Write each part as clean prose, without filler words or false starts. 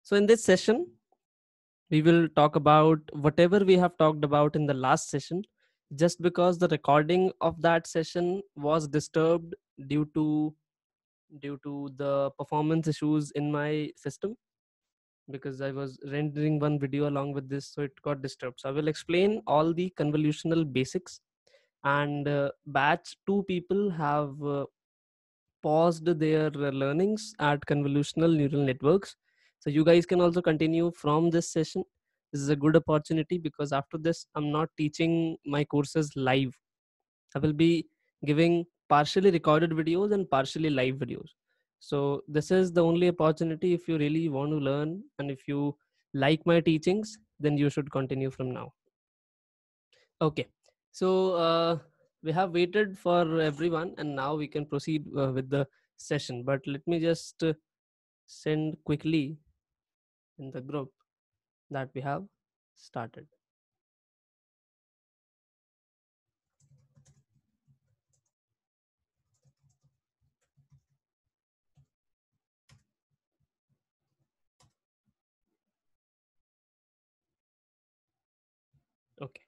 So in this session, we will talk about whatever we have talked about in the last session, just because the recording of that session was disturbed due to the performance issues in my system, because I was rendering one video along with this, so it got disturbed. So I will explain all the convolutional basics. And batch 2 people have paused their learnings at convolutional neural networks. So you guys can also continue from this session. This is a good opportunity because after this, I'm not teaching my courses live. I will be giving partially recorded videos and partially live videos. So this is the only opportunity. If you really want to learn and if you like my teachings, then you should continue from now. Okay. So we have waited for everyone and now we can proceed with the session. But let me just send quickly in the group that we have started. Okay.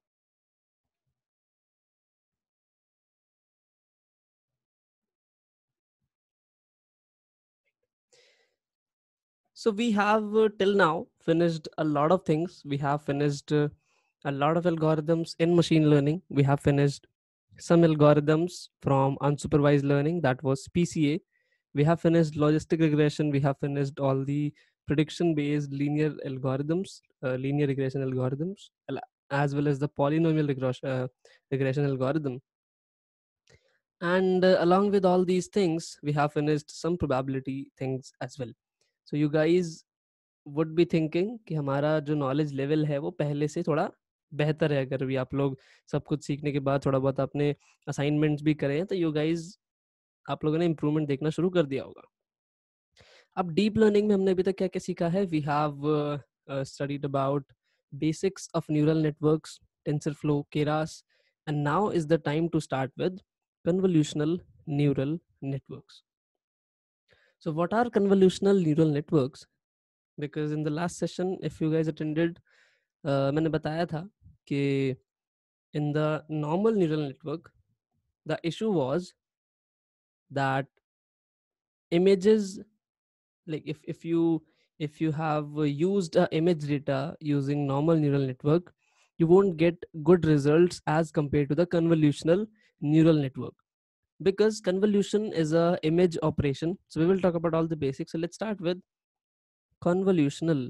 So we have till now finished a lot of things. We have finished a lot of algorithms in machine learning. We have finished some algorithms from unsupervised learning, that was PCA. We have finished logistic regression. We have finished all the prediction based linear algorithms, linear regression algorithms, as well as the polynomial regression algorithm. And along with all these things, we have finished some probability things as well. So you guys would be thinking कि हमारा जो knowledge level है वो पहले से थोड़ा बेहतर है। अगर भी आप लोग सब कुछ सीखने के बाद थोड़ा बहुत आपने असाइनमेंट्स भी करे हैं तो यू गाइज आप लोगों ने इम्प्रूवमेंट देखना शुरू कर दिया होगा। अब डीप लर्निंग में हमने अभी तक क्या क्या सीखा है? We have studied about basics of neural networks, TensorFlow, Keras, and now is the time to start with convolutional neural networks. So what are convolutional neural networks? Because in the last session, if you guys attended, मैंने बताया था कि in the normal neural network, the issue was that images, like if you have used a image data using normal neural network, you won't get good results as compared to the convolutional neural network, because convolution is a image operation. So we will talk about all the basics. So let's start with convolutional.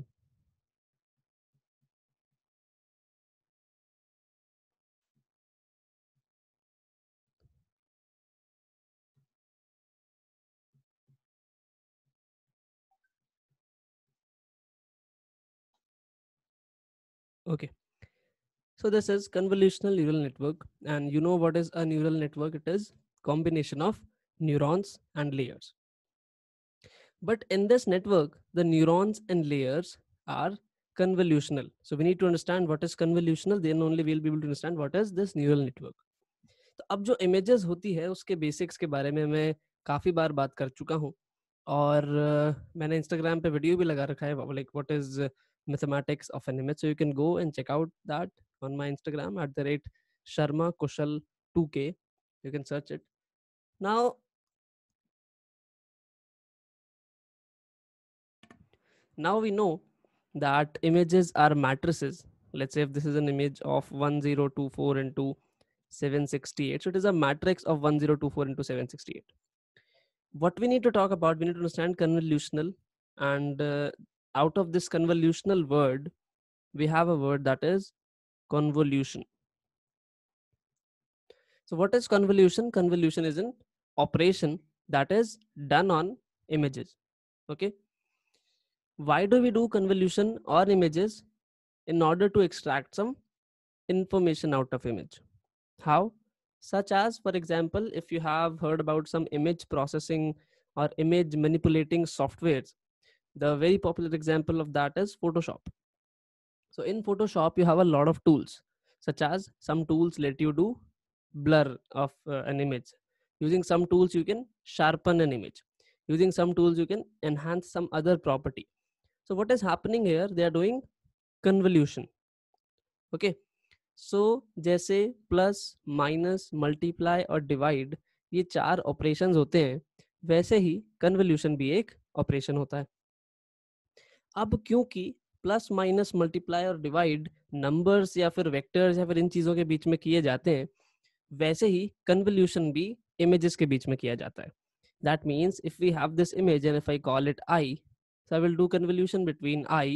Okay. So this is convolutional neural network, and you know what is a neural network? It is combination of neurons and layers. But in this network, the neurons and layers are convolutional. So we need to understand what is convolutional, then only we'll be able to understand what is this neural network. तो अब जो images होती है उसके basics के बारे में मैं काफ़ी बार बात कर चुका हूँ, और मैंने इंस्टाग्राम पे वीडियो भी लगा रखा है, like what is mathematics of an image. So you can go and check out that on my Instagram at the rate Sharma Kushal 2K. You can search it. Now we know that images are matrices. Let's say if this is an image of 1024 into 768, so it is a matrix of 1024 into 768. What we need to talk about, we need to understand convolutional, and out of this convolutional word, we have a word that is convolution. So what is convolution? Convolution is an operation that is done on images. Okay. Why do we do convolution on images? In order to extract some information out of image. How? Such as, for example, if you have heard about some image processing or image manipulating softwares, the very popular example of that is Photoshop. So in Photoshop, you have a lot of tools, such as some tools let you do blur of an image. Using some tools, you can sharpen an image. Using some tools, you can enhance some other property. So what is happening here? They are doing convolution. Okay. So जैसे plus minus multiply और divide ये चार operations होते हैं, वैसे ही convolution भी एक operation होता है. अब क्योंकि प्लस माइनस मल्टीप्लाई और डिवाइड नंबर्स या फिर वेक्टर्स या फिर इन चीज़ों के बीच में किए जाते हैं, वैसे ही कन्वोल्यूशन भी इमेजेस के बीच में किया जाता है. That means if we have this image and if I call it I, so I will do convolution between I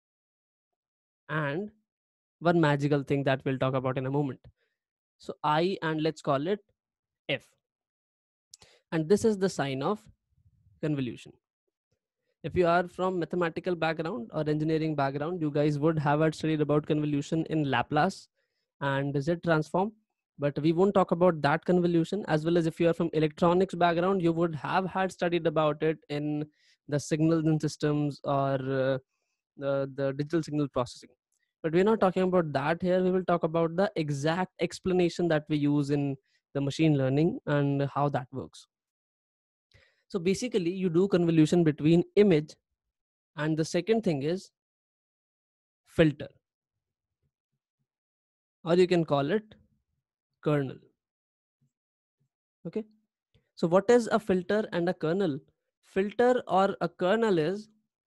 and one magical thing that we'll talk about in a moment. So I, and let's call it F. And this is the sign of convolution. If you are from mathematical background or engineering background, you guys would have had studied about convolution in Laplace and Z transform. But we won't talk about that convolution. As well as if you are from electronics background, you would have had studied about it in the signals and systems or the digital signal processing. But we're not talking about that here. We will talk about the exact explanation that we use in the machine learning and how that works. So basically, you do convolution between image, and the second thing is filter, or you can call it kernel. Okay. So what is a filter and a kernel? Filter or a kernel is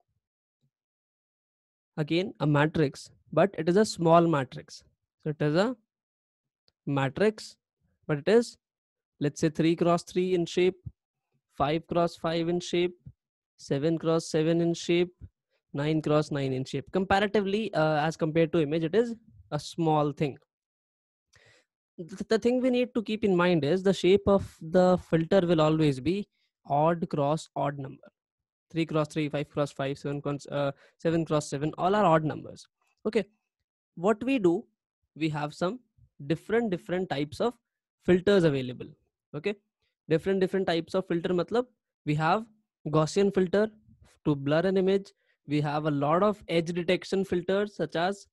again a matrix, but it is a small matrix. So it is a matrix, but it is, let's say, 3 cross 3 in shape, 5 cross 5 in shape, 7 cross 7 in shape, 9 cross 9 in shape. Comparatively, as compared to image, it is a small thing. The thing we need to keep in mind is the shape of the filter will always be odd cross odd number. 3 cross 3, 5 cross 5, 7 cross 7, all are odd numbers. Okay. What we do, we have some different types of filters available. Okay. Different types of filter matlab we have Gaussian filter to blur an image. We have a lot of edge detection filters such as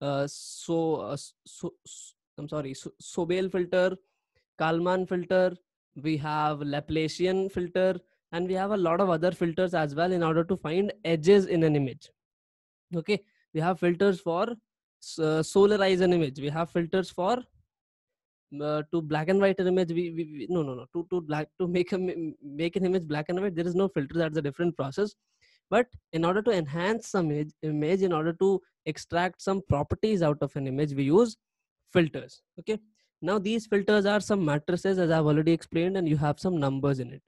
I'm sorry, Sobel filter, Kalman filter. We have Laplacian filter, and we have a lot of other filters as well in order to find edges in an image. Okay, we have filters for solarize an image. We have filters for to black and white an image. We no to black to make an image black and white. There is no filter. That's a different process. But in order to enhance some image, in order to extract some properties out of an image, we use filters. Okay. Now these filters are some matrices, as I've already explained, and you have some numbers in it.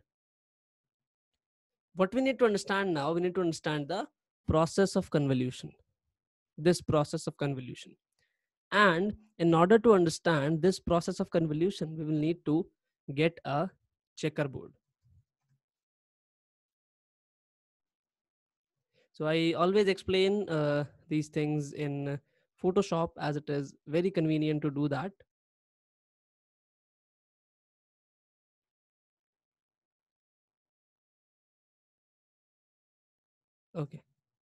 What we need to understand now, we need to understand the process of convolution. This process of convolution. And in order to understand this process of convolution, we will need to get a checkerboard. So I always explain these things in Photoshop, as it is very convenient to do that. Okay.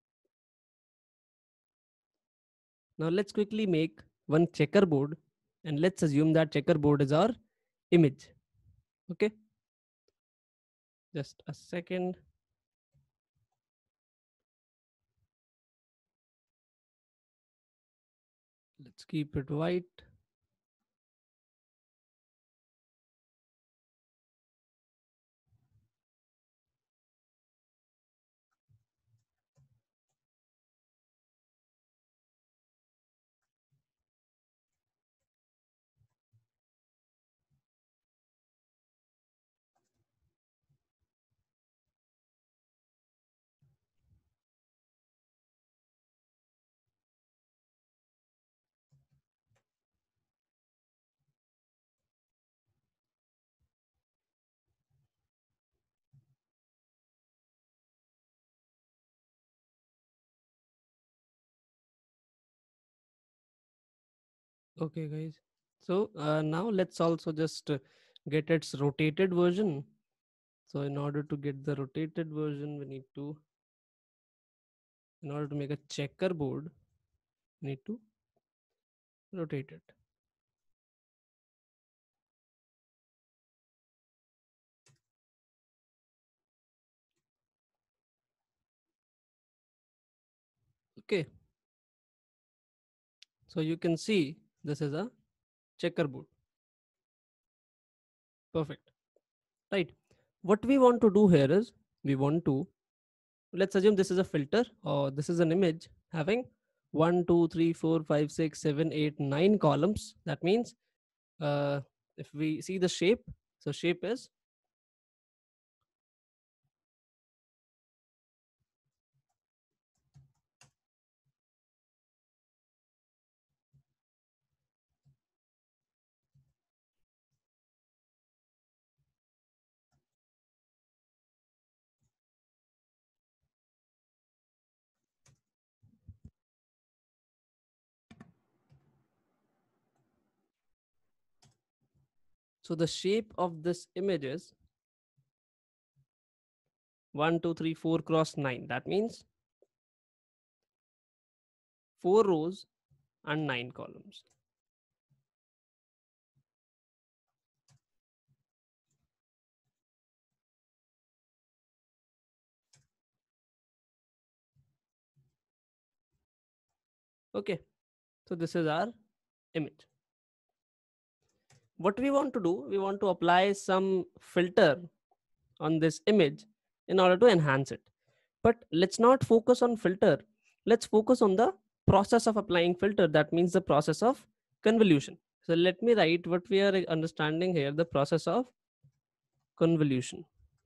Now let's quickly make one checkerboard, and let's assume that checkerboard is our image. Okay. Just a second. Let's keep it white. Okay, guys. So now let's also just get its rotated version. So in order to get the rotated version, we need to, in order to make a checkerboard, we need to rotate it. Okay, so you can see this is a checkerboard. Perfect. Right. What we want to do here is we want to, let's assume this is a filter or this is an image having 1, 2, 3, 4, 5, 6, 7, 8, 9 columns. That means uh, if we see the shape, so shape is so the shape of this image is 1, 2, 3, 4 cross 9. That means 4 rows and 9 columns. Okay, so this is our image. What we want to do, we want to apply some filter on this image in order to enhance it. But let's not focus on filter. Let's focus on the process of applying filter. That means the process of convolution. So let me write what we are understanding here, the process of convolution.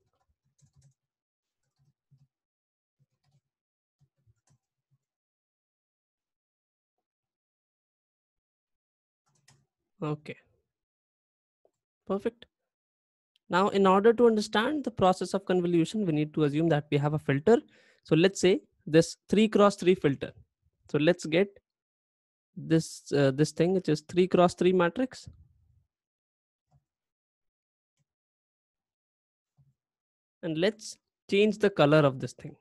Okay, perfect. Now, in order to understand the process of convolution, we need to assume that we have a filter. So let's say this 3 cross 3 filter. So let's get this thing which is 3 cross 3 matrix, and let's change the color of this thing.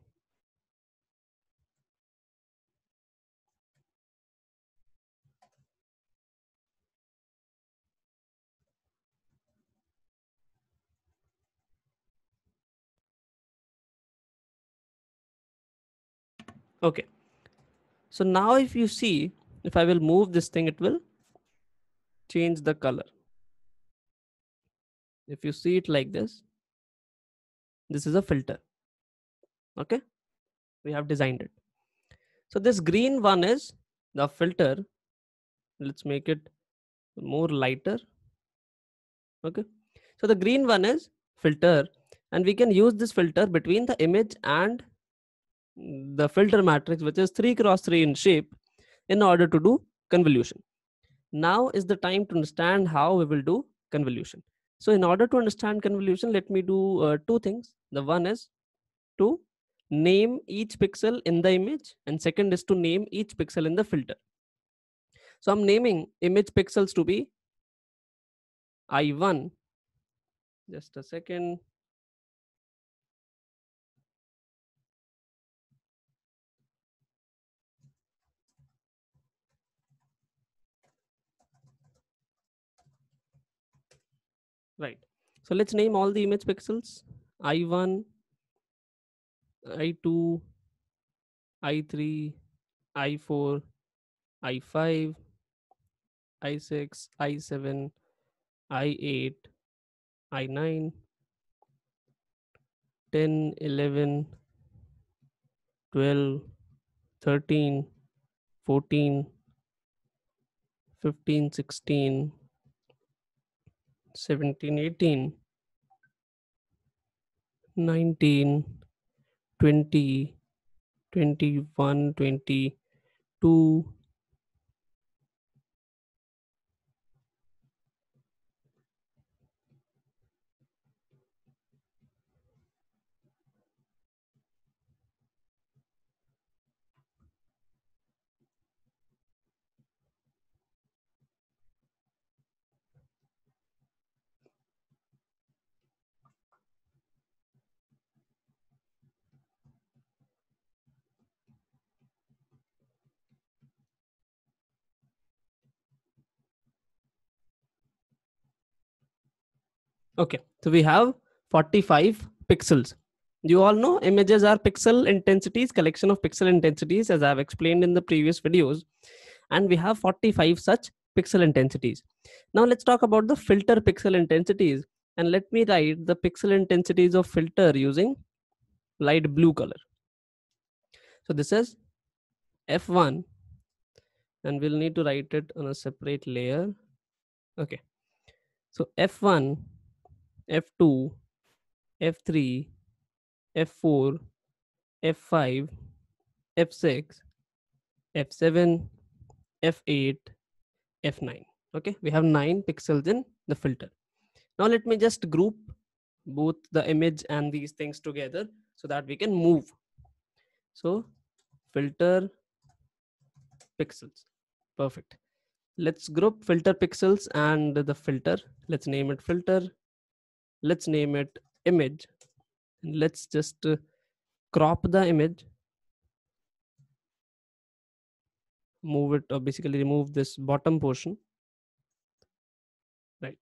Okay, so now if you see, if I will move this thing, it will change the color. If you see it like this is a filter. Okay, we have designed it. So this green one is the filter. Let's make it more lighter. Okay, so the green one is filter, and we can use this filter between the image and the filter matrix, which is 3 cross 3 in shape, in order to do convolution. Now is the time to understand how we will do convolution. So in order to understand convolution, let me do two things. The one is to name each pixel in the image, and second is to name each pixel in the filter. So I'm naming image pixels to be I1. Just a second. Right. So let's name all the image pixels: I1, I2, I3, I4, I5, I6, I7, I8, I9, 10, 11, 12, 13, 14, 15, 16, 17, 18, 19, 20, 21, 22. Okay, so we have 45 pixels. You all know images are pixel intensities, collection of pixel intensities, as I have explained in the previous videos. And we have 45 such pixel intensities. Now let's talk about the filter pixel intensities. And let me write the pixel intensities of filter using light blue color. So this is F1, and we'll need to write it on a separate layer. Okay. So F1, F2, F3, F4, F5, F6, F7, F8, F9. Okay, we have 9 pixels in the filter. Now let me just group both the image and these things together so that we can move. So filter pixels. Perfect. Let's group filter pixels and the filter. Let's name it filter. Let's name it image. Let's just crop the image, move it, or basically remove this bottom portion, right?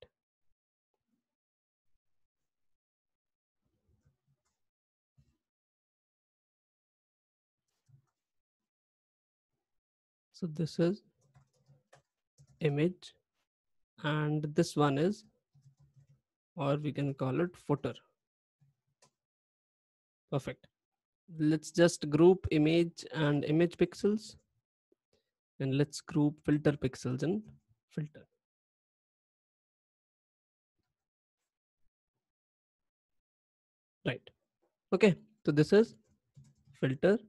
So this is image, and this one is, or we can call it footer. Perfect. Let's just group image and image pixels, and let's group filter pixels and filter. Right. Okay. So this is filter,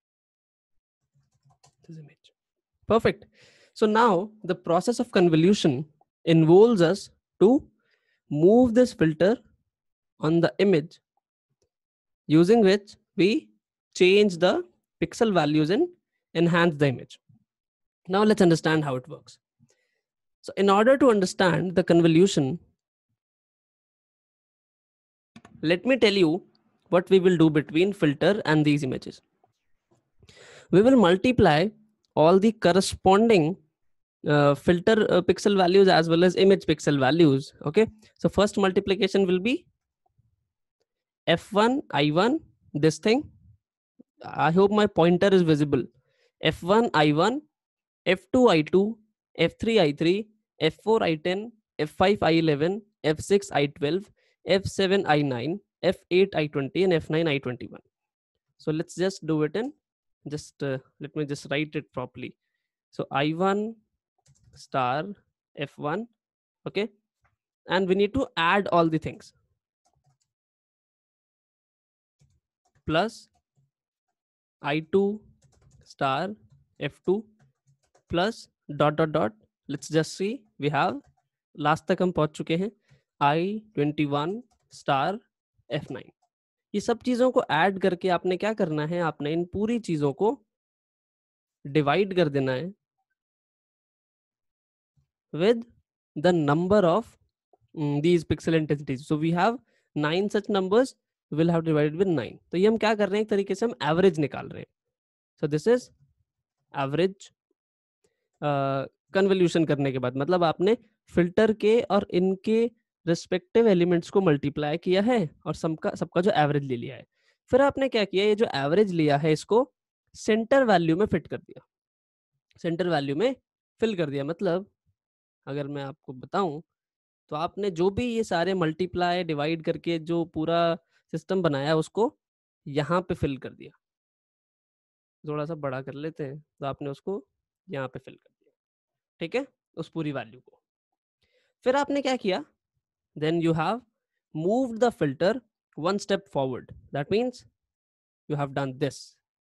this image. Perfect. So now the process of convolution involves us to move this filter on the image, using which we change the pixel values and enhance the image. Now let's understand how it works. So in order to understand the convolution, let me tell you what we will do between filter and these images. We will multiply all the corresponding filter pixel values as well as image pixel values. Okay, so first multiplication will be f1 i1, this thing. I hope my pointer is visible. F1 i1, f2 i2, f3 i3, f4 i10, f5 i11, f6 i12, f7 i9, f8 i20, and f9 i21. So let's just do it in, just let me just write it properly. So I1 star F1, okay, and we need to add all the things, plus I2 star F2 plus dot dot dot. Let's just see, we have last तक हम पहुंच चुके हैं I21 star F9. ये सब चीजों को add करके आपने क्या करना है, आपने इन पूरी चीजों को डिवाइड कर देना है with the number of these pixel intensities. So we have 9 such numbers, we'll have divided with 9. तो ये हम क्या कर रहे हैं, एक तरीके से हम एवरेज निकाल रहे हैं. So this is average convolution करने के बाद, मतलब आपने फिल्टर के और इनके रिस्पेक्टिव एलिमेंट्स को मल्टीप्लाई किया है और सबका जो एवरेज ले लिया है. फिर आपने क्या किया, ये जो एवरेज लिया है इसको सेंटर वैल्यू में फिट कर दिया, सेंटर वैल्यू में फिल कर दिया. मतलब अगर मैं आपको बताऊं तो आपने जो भी ये सारे मल्टीप्लाई डिवाइड करके जो पूरा सिस्टम बनाया उसको यहाँ पे फिल कर दिया. थोड़ा सा बड़ा कर लेते हैं, तो आपने उसको यहाँ पे फिल कर दिया, ठीक है, उस पूरी वैल्यू को. फिर आपने क्या किया, then you have moved the filter one step forward. That means you have done this,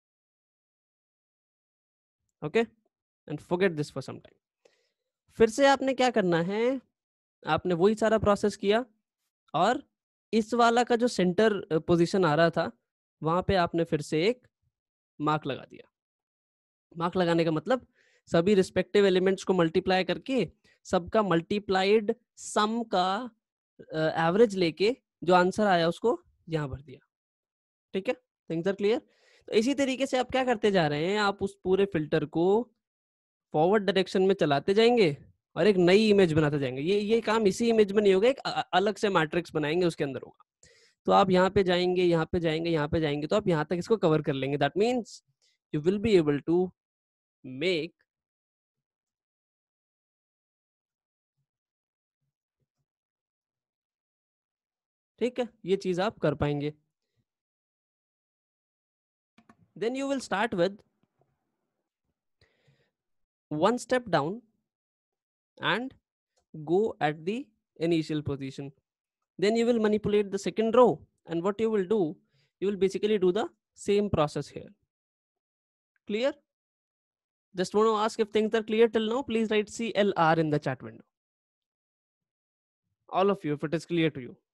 okay, and forget this for some time. फिर से आपने क्या करना है, आपने वही सारा प्रोसेस किया और इस वाला का जो सेंटर पोजीशन आ रहा था वहां पे आपने फिर से एक मार्क लगा दिया. मार्क लगाने का मतलब सभी रिस्पेक्टिव एलिमेंट्स को मल्टीप्लाई करके सबका मल्टीप्लाइड सम का एवरेज लेके जो आंसर आया उसको यहाँ भर दिया. ठीक है, थिंग्स आर क्लियर. तो इसी तरीके से आप क्या करते जा रहे हैं, आप उस पूरे फिल्टर को फॉरवर्ड डायरेक्शन में चलाते जाएंगे और एक नई इमेज बनाते जाएंगे. ये काम इसी इमेज में नहीं होगा, एक अलग से मैट्रिक्स बनाएंगे, उसके अंदर होगा. तो आप यहाँ पे जाएंगे, यहाँ पे जाएंगे, यहाँ पे जाएंगे, तो आप यहाँ तक इसको कवर कर लेंगे. That means you will be able to make ठीक है, ये चीज आप कर पाएंगे. Then you will start with one step down and go at the initial position. Then you will manipulate the second row, and what you will do, you will basically do the same process here. Clear? Just want to ask if things are clear till now. Please write CLR in the chat window. All of you, if it is clear to you.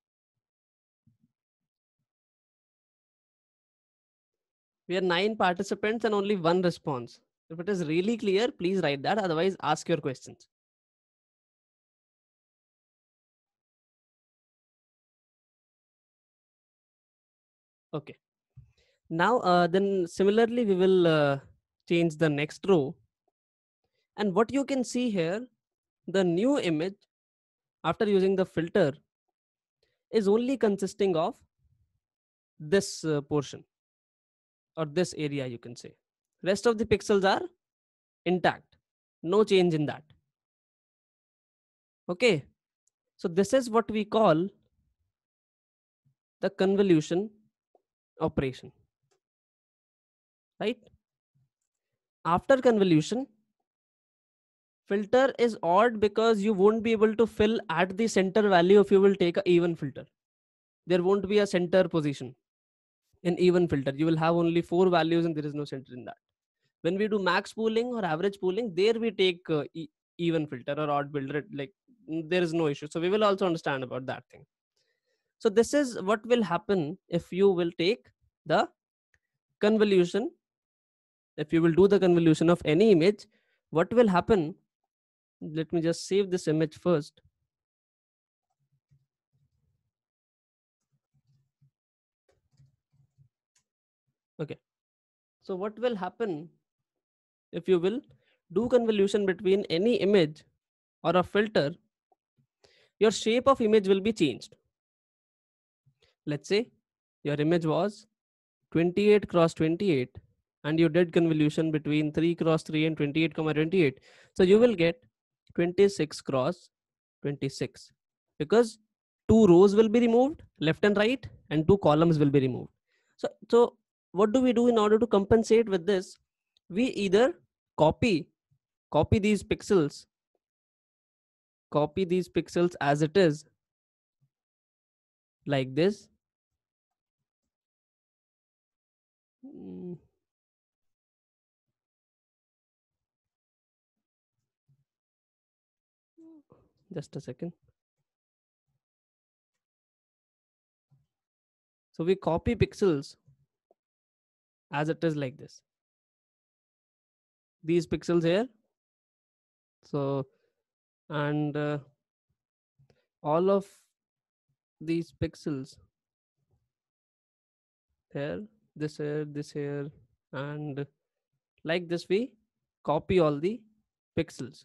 We are 9 participants and only 1 response. If it is really clear, please write that. Otherwise, ask your questions. Okay. Now, then similarly, we will change the next row. And what you can see here, the new image after using the filter is only consisting of this portion or this area, you can say. Rest of the pixels are intact. No change in that. Okay. So this is what we call the convolution operation. Right? After convolution, filter is odd because you won't be able to fill at the center value if you will take a even filter. There won't be a center position in even filter. You will have only 4 values and there is no center in that. When we do max pooling or average pooling, there we take even filter or odd filter, like there is no issue. So we will also understand about that thing. So this is what will happen if you will take the convolution. If you will do the convolution of any image, what will happen? Let me just save this image first. Okay. So what will happen if you will do convolution between any image or a filter? Your shape of image will be changed. Let's say your image was 28 cross 28 and you did convolution between 3 cross 3 and 28 comma 28. So you will get 26 cross 26 because 2 rows will be removed left and right and 2 columns will be removed. So what do we do in order to compensate with this? We either copy these pixels, as it is like this. Just a second. So we copy pixels as it is like this. These pixels here. So, and all of these pixels here, this here, and like this we copy all the pixels.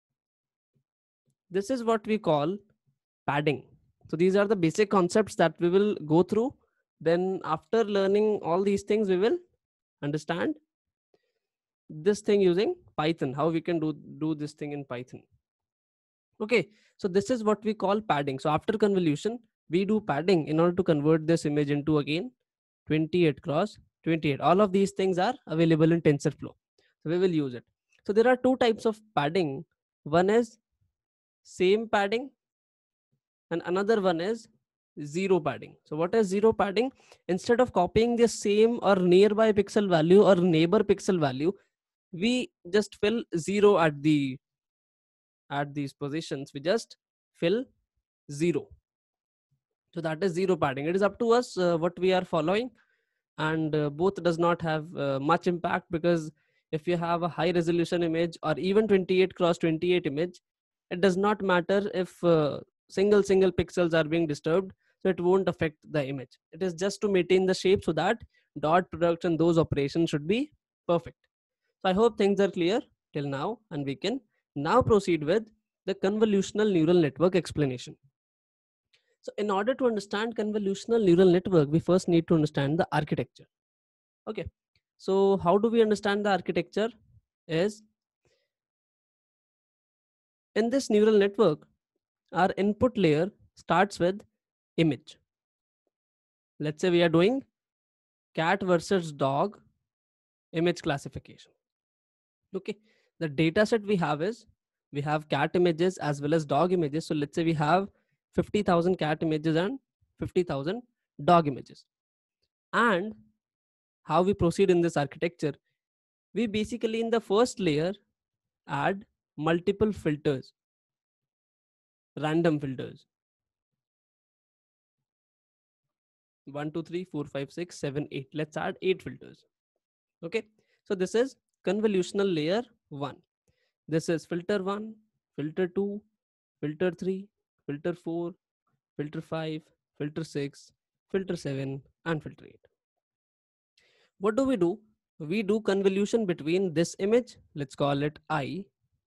This is what we call padding. So these are the basic concepts that we will go through. Then after learning all these things, we will understand this thing using Python, how we can do this thing in Python. Okay, so this is what we call padding. So after convolution, we do padding in order to convert this image into again 28 cross 28. All of these things are available in TensorFlow. So we will use it. So there are 2 types of padding. One is same padding and another one is zero padding. So what is zero padding? Instead of copying the same or nearby pixel value or neighbor pixel value, we just fill 0 at these positions. We just fill 0. So that is zero padding. It is up to us what we are following, and both does not have much impact, because if you have a high resolution image or even 28 cross 28 image, it does not matter if single pixels are being disturbed, so it won't affect the image. It is just to maintain the shape so that dot product and those operations should be perfect. So I hope things are clear till now, and we can now proceed with the convolutional neural network explanation. So in order to understand convolutional neural network, we first need to understand the architecture. Okay, so how do we understand the architecture? Is in this neural network, our input layer starts with image. Let's say we are doing cat versus dog image classification. Okay, the data set we have is, we have cat images as well as dog images. So let's say we have 50,000 cat images and 50,000 dog images. And how we proceed in this architecture, we basically in the first layer add multiple filters, random filters, 1 2 3 4 5 6 7 8. Let's add 8 filters. Okay, so this is convolutional layer 1. This is filter 1, filter 2, filter 3, filter 4, filter 5, filter 6, filter 7, and filter 8. What do? We do convolution between this image, let's call it I,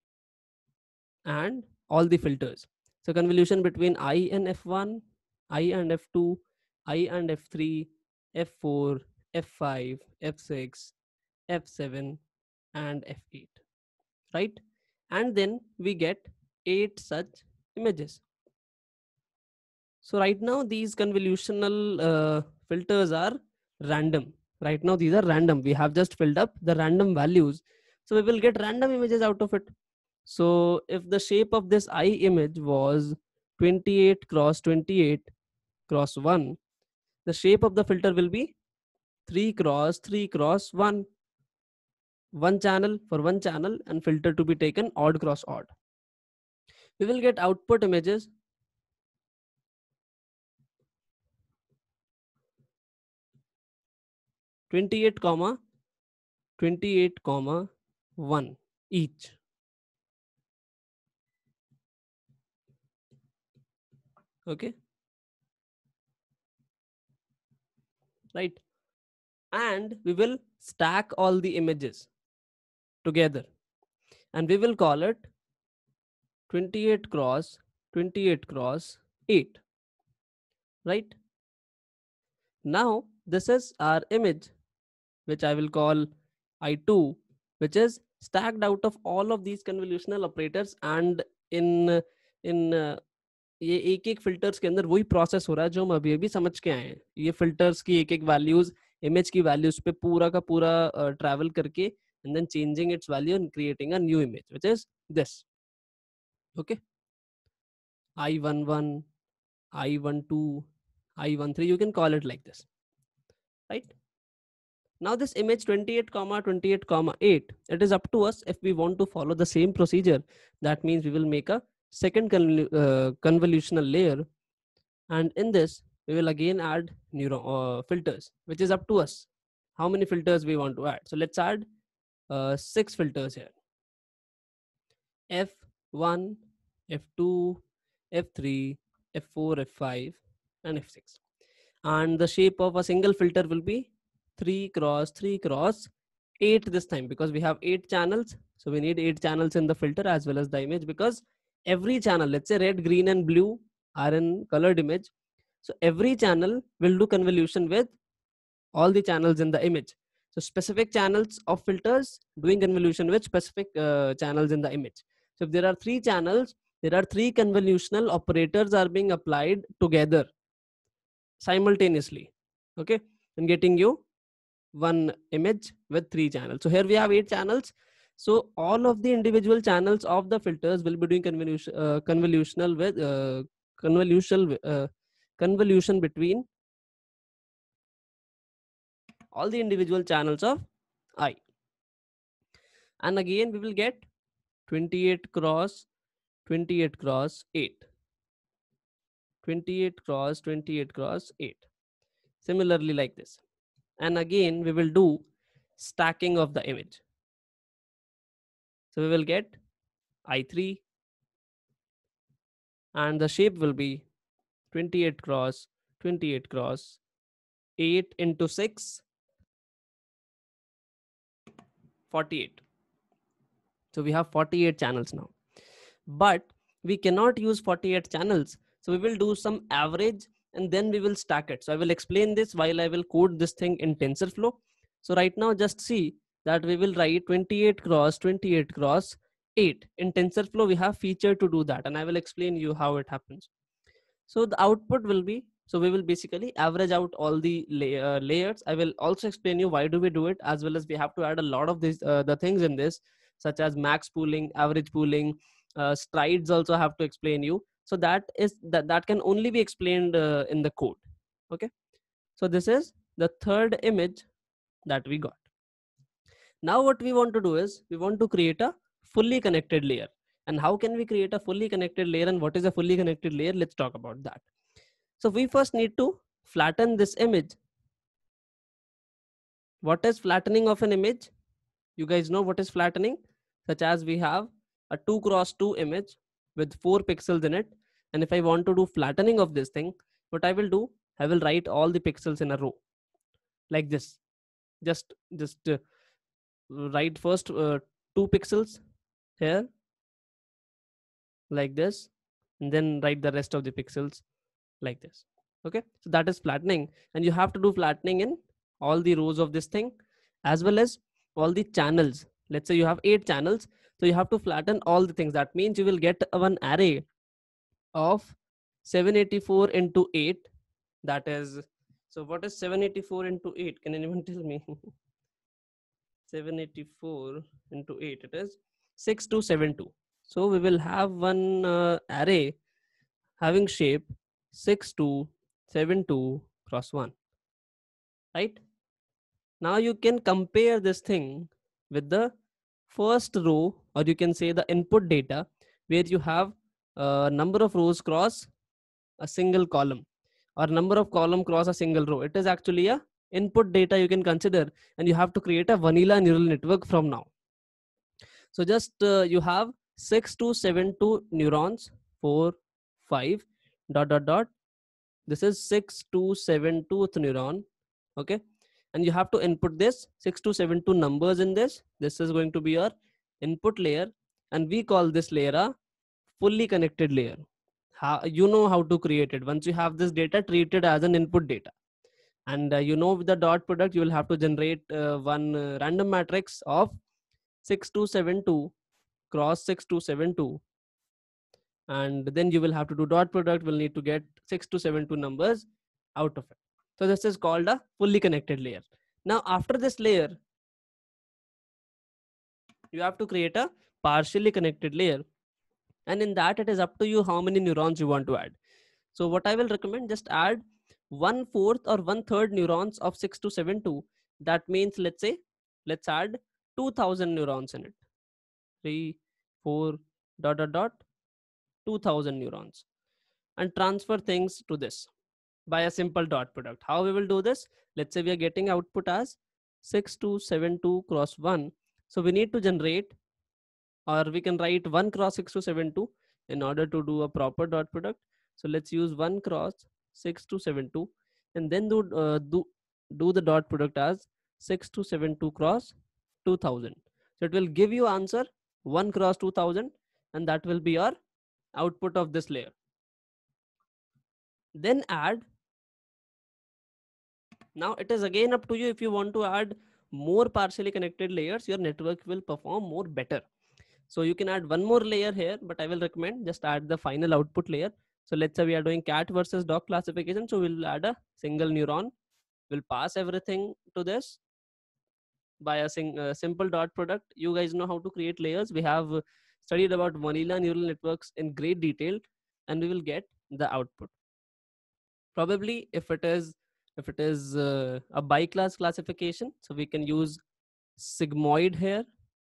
and all the filters. So convolution between I and F1, I and F2, I and F3, F4, F5, F6, F7, and F8, right? And then we get 8 such images. So right now these convolutional filters are random. Right now these are random. We have just filled up the random values. So we will get random images out of it. So if the shape of this eye image was 28 cross 28 cross 1, the shape of the filter will be 3 cross 3 cross 1. One channel for one channel, and filter to be taken odd cross odd. We will get output images 28 comma 28 comma 1 each. Okay, right? And we will stack all the images together, and we will call it 28 cross 28 cross 8, right? Now this is our image, which I will call I2, which is stacked out of all of these convolutional operators. And in ये एक एक filters के अंदर वही process हो रहा है जो हम अभी अभी समझ के आए हैं. ये फिल्टर्स की एक एक वैल्यूज इमेज की वैल्यूज पे पूरा का पूरा ट्रैवल करके and then changing its value and creating a new image which is this. Okay, I11, I12, I13, you can call it like this, right? Now this image 28 comma 28 comma 8, it is up to us if we want to follow the same procedure. That means we will make a second convolutional layer, and in this we will again add filters, which is up to us how many filters we want to add. So let's add 6 filters here: F1, F2, F3, F4, F5, and F6. And the shape of a single filter will be 3 cross 3 cross 8 this time, because we have 8 channels. So we need 8 channels in the filter as well as the image, because every channel, let's say red, green, and blue are in colored image. So every channel will do convolution with all the channels in the image. So specific channels of filters doing convolution with specific channels in the image. So if there are 3 channels, there are 3 convolutional operators are being applied together simultaneously. Okay, and getting you one image with 3 channels. So here we have 8 channels. So all of the individual channels of the filters will be doing convolutional with convolution between all the individual channels of I. And again we will get 28 cross 28 cross 8, 28 cross 28 cross 8, similarly like this. And again we will do stacking of the image. So we will get I3, and the shape will be 28 cross 28 cross 8 into 6, 48. So we have 48 channels now, but we cannot use 48 channels. So we will do some average and then we will stack it. So I will explain this while I will code this thing in TensorFlow. So right now just see that we will write 28 cross 28 cross 8. In TensorFlow we have feature to do that, and I will explain you how it happens. So the output will be, so we will basically average out all the layers. I will also explain you why do we do it, as well as we have to add a lot of these the things in this, such as max pooling, average pooling, strides also have to explain you. So that can only be explained in the code. Okay, so this is the third image that we got. Now what we want to do is we want to create a fully connected layer. And how can we create a fully connected layer, and what is a fully connected layer? Let's talk about that. So we first need to flatten this image. What is flattening of an image? You guys know what is flattening? Such as we have a 2 cross 2 image with 4 pixels in it. And if I want to do flattening of this thing, what I will do, I will write all the pixels in a row like this. Just write first 2 pixels here like this, and then write the rest of the pixels like this. Okay, so that is flattening, and you have to do flattening in all the rows of this thing as well as all the channels. Let's say you have 8 channels, so you have to flatten all the things. That means you will get one array of 784 into 8. That is, so what is 784 into 8? Can anyone tell me? 784 into 8, it is 6272. So we will have one array having shape 6272 cross 1, right? Now you can compare this thing with the first row, or you can say the input data, where you have a number of rows cross a single column, or number of column cross a single row. It is actually a input data you can consider, and you have to create a vanilla neural network from now. So just you have 6272 neurons, 4 5 dot dot dot. This is 6272th neuron. Okay, and you have to input this 6272 numbers in this. This is going to be your input layer, and we call this layer a fully connected layer. How you know how to create it? Once you have this data, treat it as an input data, and you know, with the dot product you will have to generate one random matrix of 6272 cross 6272, and then you will have to do dot product. Will need to get 6272 numbers out of it. So this is called a fully connected layer. Now after this layer, you have to create a partially connected layer, and in that it is up to you how many neurons you want to add. So what I will recommend, just add 1/4 or 1/3 neurons of 6272. That means, let's say, let's add 2000 neurons in it. 3 4 dot dot dot 2000 neurons, and transfer things to this by a simple dot product. How we will do this? Let's say we are getting output as 6272 cross 1. So we need to generate, or we can write 1 cross 6272 in order to do a proper dot product. So let's use 1 cross 6272, and then do the dot product as 6272 cross 2000. So it will give you answer 1 cross 2000, and that will be your output of this layer. Then add. Now it is again up to you. If you want to add more partially connected layers, your network will perform more better. So you can add one more layer here, but I will recommend just add the final output layer. So let's say we are doing cat versus dog classification. So we'll add a single neuron. We'll pass everything to this by a simple dot product. You guys know how to create layers. We have studied about vanilla neural networks in great detail, and we will get the output. Probably if it is a bi-class classification, so we can use sigmoid here,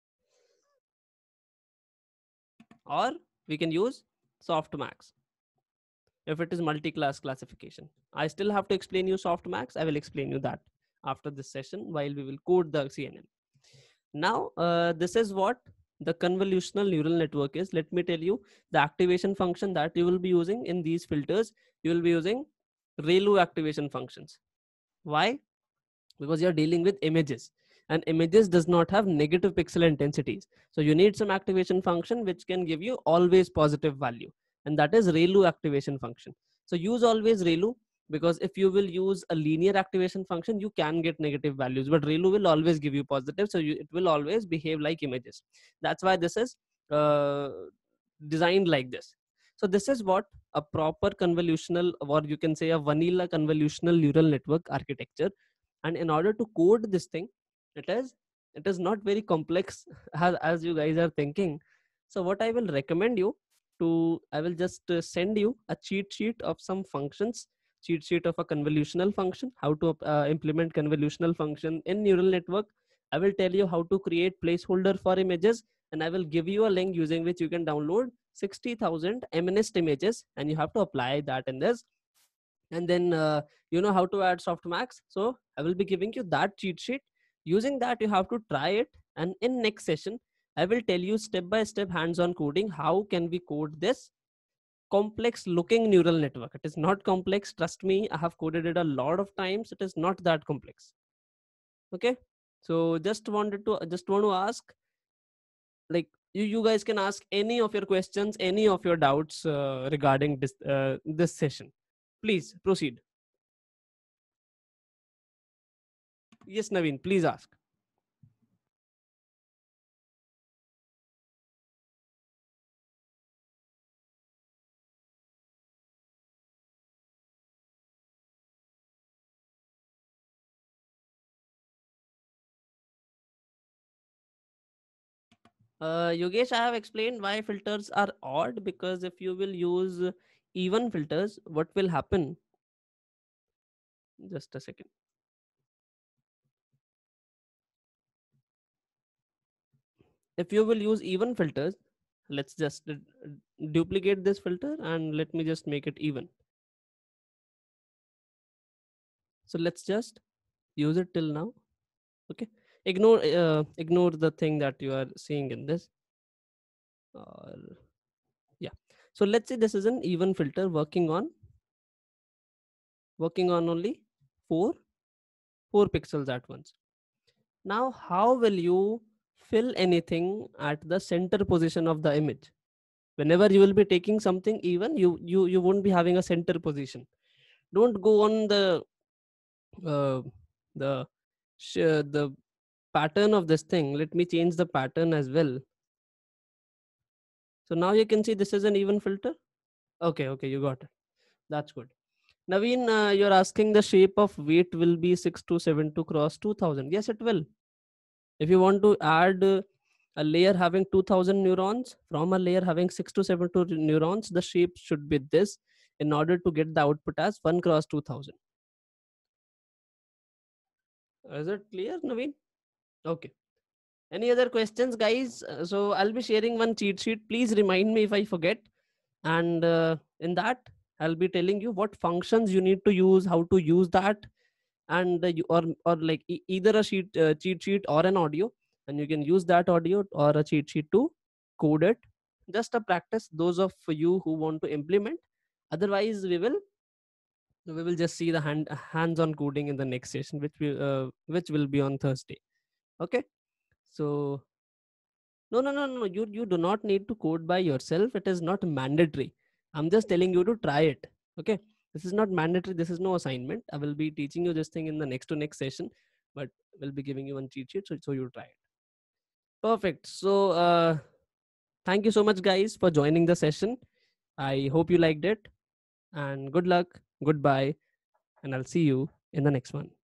or we can use softmax. If it is multi-class classification, I still have to explain you softmax. I will explain you that after this session while we will code the CNN. Now this is what the convolutional neural network is. Let me tell you the activation function that you will be using in these filters. You will be using ReLU activation functions. Why? Because you're dealing with images, and images does not have negative pixel intensities. So you need some activation function which can give you always positive value. and that is ReLU activation function. So use always ReLU, because if you will use a linear activation function, you can get negative values, but ReLU will always give you positive. So it will always behave like images. That's why this is uh, designed like this. So this is what a proper convolutional, or you can say a vanilla convolutional neural network architecture. And in order to code this thing, it is not very complex as you guys are thinking. So what I will recommend you to, I will just send you a cheat sheet of some functions, cheat sheet of a convolutional function, how to implement convolutional function in neural network. I will tell you how to create placeholder for images, and I will give you a link using which you can download 60,000 MNIST images, and you have to apply that in this. And then you know how to add softmax. So I will be giving you that cheat sheet. Using that, you have to try it, and in next session I will tell you step by step hands-on coding, how can we code this complex looking neural network. It is not complex, trust me, I have coded it a lot of times. It is not that complex. Okay, so just want to ask, like, you guys can ask any of your questions, any of your doubts regarding this session. Please proceed. Yes, Naveen, please ask. Yogesh, I have explained why filters are odd, because if you will use even filters, what will happen? Just a second. If you will use even filters, let's just duplicate this filter and let me just make it even. So let's just use it till now. Okay. Ignore the thing that you are seeing in this. Or yeah. So let's say this is an even filter working on only four four pixels at once. Now, how will you fill anything at the center position of the image? Whenever you will be taking something even, you won't be having a center position. Don't go on uh, the the pattern of this thing. Let me change the pattern as well. So now you can see this is an even filter. Okay, okay, you got it. That's good. Naveen, you're asking the shape of weight will be 6272 cross 2000. Yes, it will. If you want to add a layer having 2000 neurons from a layer having 6272 neurons, the shape should be this in order to get the output as 1 cross 2000. Is it clear, Naveen? Okay. Any other questions, guys? So I'll be sharing one cheat sheet. Please remind me if I forget. And in that, I'll be telling you what functions you need to use, how to use that, and or like either a cheat sheet or an audio, and you can use that audio or a cheat sheet to code it. Just a practice, those of you who want to implement. Otherwise, we will just see the hands-on coding in the next session, which will be on Thursday. Okay. So no, you do not need to code by yourself. It is not mandatory. I'm just telling you to try it. Okay, this is not mandatory, this is no assignment. I will be teaching you this thing in the next to next session, but we'll be giving you one cheat sheet, so you try it. Perfect. So thank you so much, guys, for joining the session. I hope you liked it, and good luck, goodbye, and I'll see you in the next one.